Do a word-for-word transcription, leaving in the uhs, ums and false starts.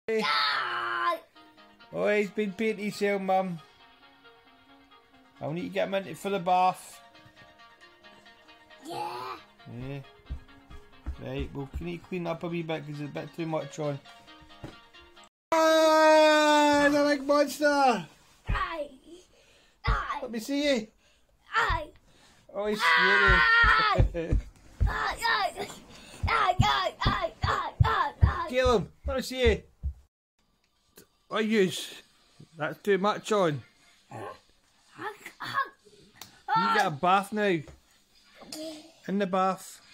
Ah! Oh, he's been painting himself, Mum. I'll need to get him into for the bath. Yeah. Yeah. Right, well, can you clean up a wee bit because there's a bit too much on. Ah, the big monster! Aye. Aye. Let me see you. Aye. Oh, he's scary. Aye, aye. Aye, aye, aye, aye, aye, aye. Caleb, let me see you. I use. That's too much on. You get a bath now. In the bath.